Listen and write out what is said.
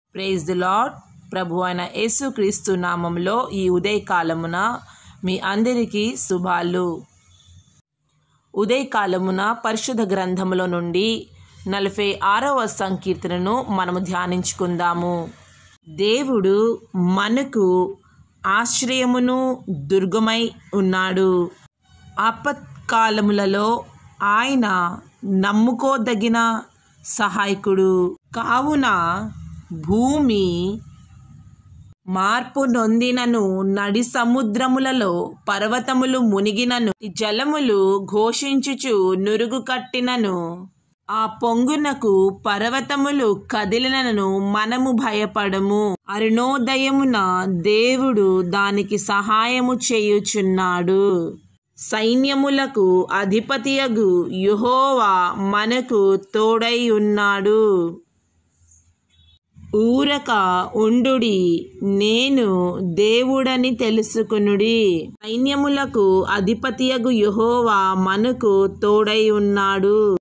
Praise the lord. ప్రభు అయిన యేసుక్రీస్తు నామంలో ఈ ఉదయకాలమున మీ అందరికీ శుభాలు. ఉదయకాలమున పరిశుద్ధ గ్రంథములో నుండి 46వ సంకీర్తనను మనము ధ్యానించుకుందాము. దేవుడు మనకు ఆశ్రయమును దుర్గమై ఉన్నాడు. ఆపత్కాలములలో ఆయన నమ్ముకోదగిన సహాయకుడు. కావున భూమి మార్పు నొందినను, నడి సముద్రములలో పర్వతములు మునిగినను, జలములు ఘోషించుచు నురుగు కట్టినను, ఆ పొంగునకు పర్వతములు కదిలినను మనము భయపడము. అరుణోదయమున దేవుడు దానికి సహాయము చేయుచున్నాడు. సైన్యములకు అధిపతియగు యెహోవా మనకు తోడై ఉన్నాడు. ఊరక ఉండుడి, నేను దేవుడని తెలుసుకొనుడి. సైన్యములకు అధిపతియగు యెహోవా మనకు తోడై ఉన్నాడు.